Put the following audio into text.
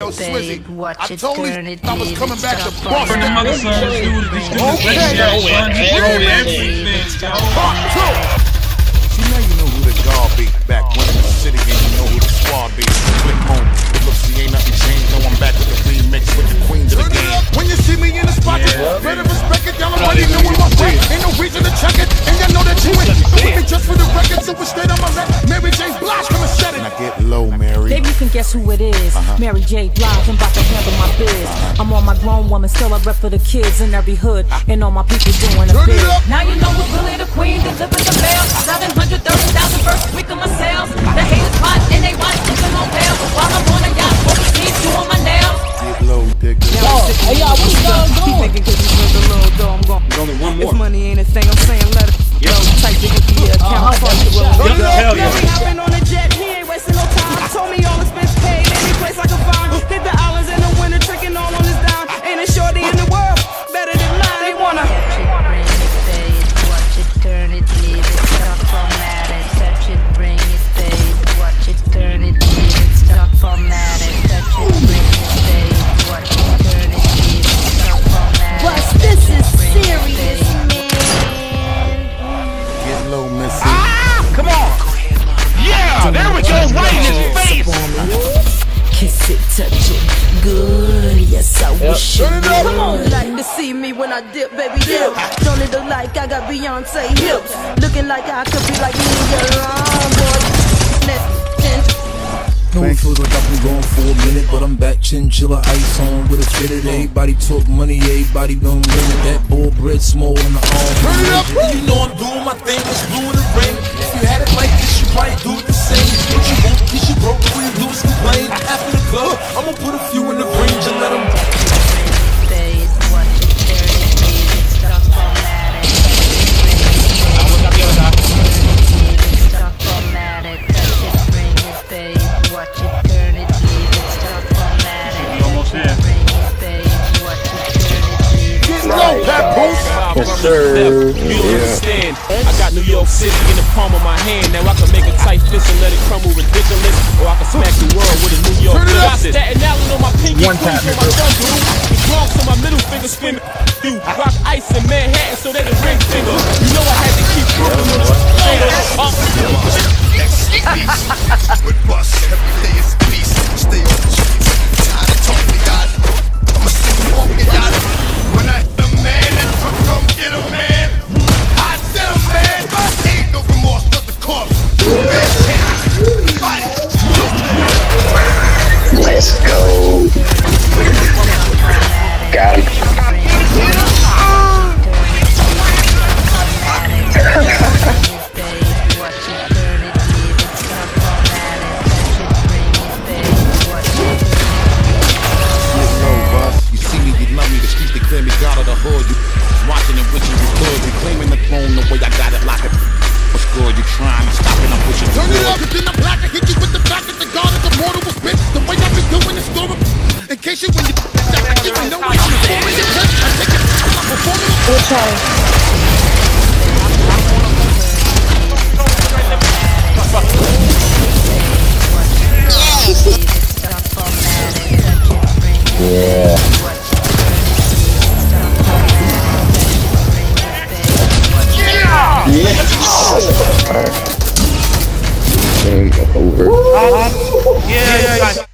Yo, Swizzy, I told you I was coming back to Boston. See, now you know who the guard be. Back when in the city, and you know who the squad be. Click home. Look, see, ain't nothing changed. No, I'm back with the remix with the queens of the game. When you see me in the spot, better respect it. Y'all already know what my way. Ain't no reason to check it. And y'all know that you ain't with me just for the record. So we stayed on my left. Mary J. Blige, come and set it. And I get low, Mary. Baby, you can guess who it is. Mary J. Blige, I'm about to handle my biz. I'm on my grown woman, still I rep for the kids in every hood. And all my people doing a bid. Now you know who's really the queen, delivering the mail. 730,000 first week of my sales. The haters hot and they watch in the hotel. While I'm on a yacht, overseas doing my nails. Get low, dick. Hey y'all, what y'all doing? He thinking 'cause he's with the little dough, I'm gon' There's only one more. If money ain't a thing, I'm saying let it. Yo, type the India account. Hell yeah. Hopping on a jet, he ain't wasting no time. Told me all expense paid, any place I could find. Hit the islands in the winter, tricking all on his dime. Ain't a shorty in the world better than mine. They wanna Bring it, pay it, watch it, turn it, leave it, stop format it, touch it, bring it, pay it, watch it, turn it, leave it, stop format it, touch it, bring it, pay it, watch it, turn it, leave it, stop format it. But this is serious, man. Get low, Missy. Come on. Yeah, there we go, right in his face. kiss it, touch it, good. Yes, I wish it would. Come on, like to see me when I dip, baby, dip. Don't it look like I got Beyonce hips? Looking like I could be like me and your own boy. No, it feels like I've been gone for a minute, but I'm back, chinchilla ice on with a fitted. Everybody talk money, everybody gon' win it. That bull bread small in the arm. You know I'm doing my thing, it's blue in the ring. If you had it like this, you probably do it the same. What you want, cause you broke, all you do is complain. After the club, I'ma put a few in the range and let them. Yes, sir. You don't understand. I got New York City in the palm of my hand. Now I can make a tight fist and let it crumble ridiculous, or I can smack the world with a New York fist. Staten Island on my pinky, on my thumb, dude. The Bronx on my middle finger, screaming. You rock ice in Manhattan, so they the ring finger. You know I had to keep moving with a With bus, every day is peace. Stay on the streets. Tired of talking, God. I'ma stick walking out. When I hit a man and come get a man, I said a man, but ain't no remorse, but the corpse. Let's go. Got him. Clear me God of the hood, you watching and wishing you could. Reclaiming the throne the way I got it, lock it. What's good? You trying to stop it? I'm pushing. Turn it up, then I'm black and hit you with the fact that the God of the mortal will spit. The way I've been doing this story. In case you when you know what I'm doing, I take it. I'm performing. We'll try. Yeah. Over. Yeah.